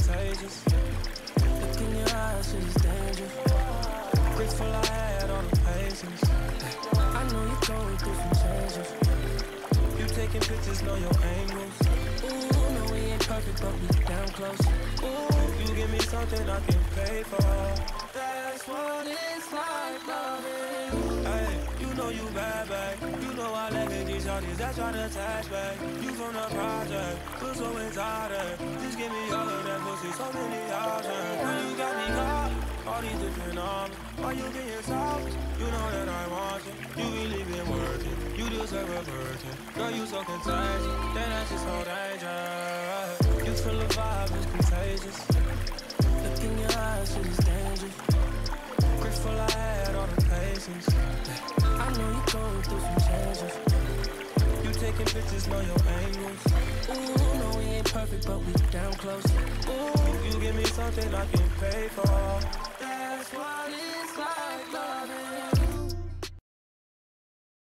contagious. Look in your eyes, shit is dangerous. Grateful I had all the patience. I know you're going through some changes. You taking pictures, know your angles. Ooh, no, we ain't perfect, but we down close. Ooh, you give me something I can pay for. That's what it's like loving. Hey, you know you bad, babe. You know I like it, these shorties that try to attach, babe. You from the project, feel so entitled. Just give me all of that pussy, so many options. Now you got me caught, all these different arms. Why you being soft? You know that I want you. You really been working, you deserve a virgin. Girl, you so contagious, then that's just so dangerous. You feel the vibe is contagious. Look in your eyes, shit is dangerous. Grateful I had all the patience. I know you're going through some changes. You taking pictures, know your angles. Ooh, no, we ain't perfect, but we down close. Ooh, you give me something I can pay for.